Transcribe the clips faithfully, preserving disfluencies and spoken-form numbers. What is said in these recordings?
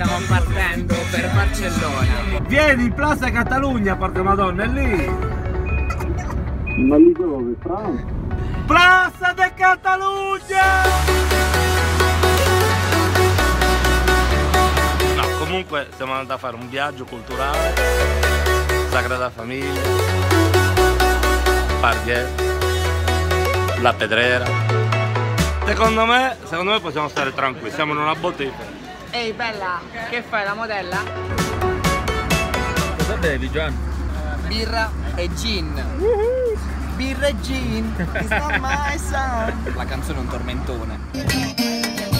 stiamo partendo per Barcellona. Vieni in Plaza Catalunya, porca madonna, è lì! Ma lì dove? Francia? Plaza de Catalunya! No, comunque siamo andati a fare un viaggio culturale, Sagrada Famiglia, Pardiet, La Pedrera. Secondo me, secondo me possiamo stare tranquilli, siamo in una bottega. Ehi bella, che fai, la modella? Cosa bevi, Gian? Birra e gin. Birra e gin, it's not my son. La canzone è un tormentone.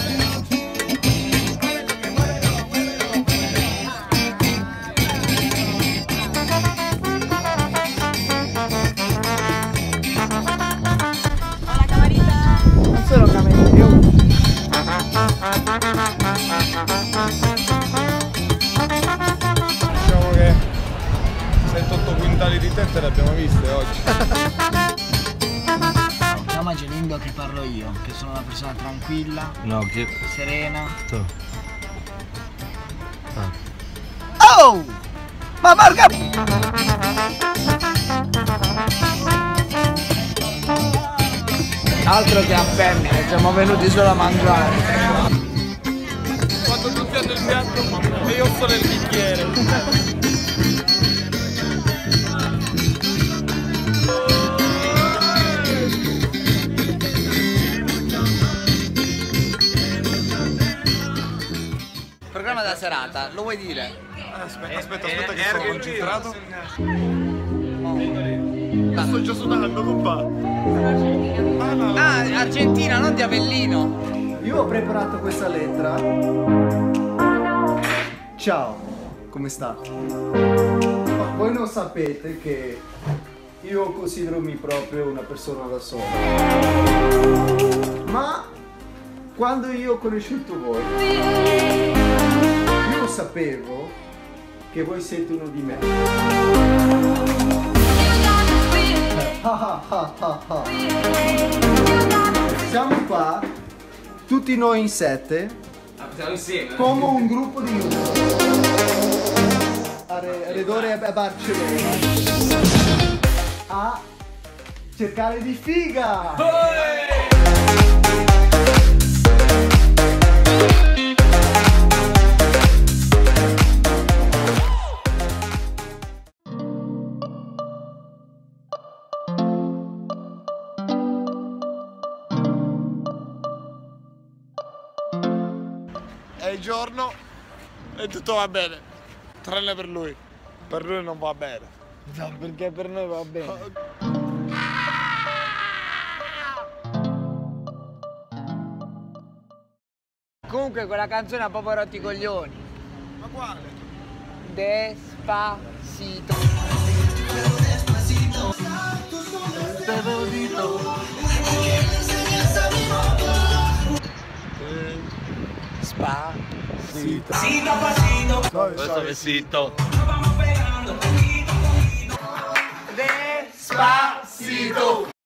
Solo camerino più. Diciamo che sette otto quintali di tette le abbiamo viste oggi. Chiama Gelindo che parlo io, che sono una persona tranquilla, No, che... serena. Tu. Oh! Ma Marga! Altro che a femmine, siamo venuti solo a mangiare. Quando tutti hanno il piatto e io sto nel bicchiere. Programma della serata, lo vuoi dire? Aspetta, aspetta, aspetta che sono concentrato. Ah, Sto già sudando, compa. ah, Argentina, non di Avellino. Io ho preparato questa lettera. Ciao, come state? Ma voi non sapete che io considero-mi proprio una persona da sola. Ma quando io ho conosciuto voi, io sapevo che voi siete uno di me. Ah, ah, ah, ah. Siamo qua, tutti noi in sette, come un gruppo di redore a Barcellona a cercare di figa. È il giorno e tutto va bene, tranne per lui. Per lui non va bene. No, perché per noi va bene. Comunque quella canzone ha proprio rotto i coglioni. Ma quale? Despacito. Spacito. Questo vestito. Despacito.